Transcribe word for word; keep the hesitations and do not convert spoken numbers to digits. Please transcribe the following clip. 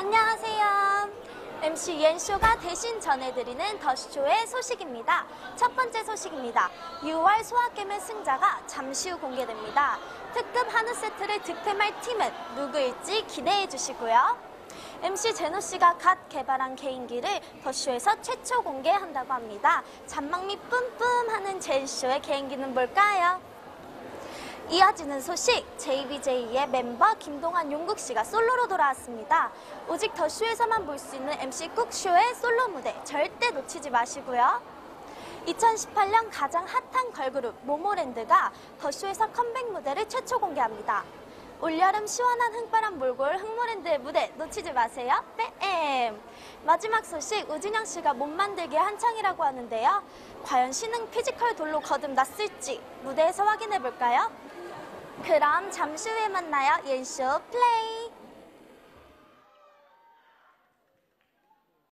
안녕하세요. 엠씨 옌쇼가 대신 전해드리는 더쇼의 소식입니다. 첫 번째 소식입니다. 유월 소확겜의 승자가 잠시 후 공개됩니다. 특급 한우 세트를 득템할 팀은 누구일지 기대해 주시고요. 엠씨 제노씨가 갓 개발한 개인기를 더쇼에서 최초 공개한다고 합니다. 잔망미 뿜뿜하는 제이쇼의 개인기는 뭘까요? 이어지는 소식, 제이비제이의 멤버 김동완 용국씨가 솔로로 돌아왔습니다. 오직 더쇼에서만 볼 수 있는 엠씨 꾹쇼의 솔로 무대 절대 놓치지 마시고요. 이천십팔 년 가장 핫한 걸그룹 모모랜드가 더쇼에서 컴백 무대를 최초 공개합니다. 올여름 시원한 흥바람 몰고 올 흥모랜드의 무대 놓치지 마세요. 뺨! 마지막 소식, 우진영 씨가 몸 만들기에 한창이라고 하는데요. 과연 신흥 피지컬 돌로 거듭났을지 무대에서 확인해 볼까요? 그럼 잠시 후에 만나요. 옌쇼 플레이!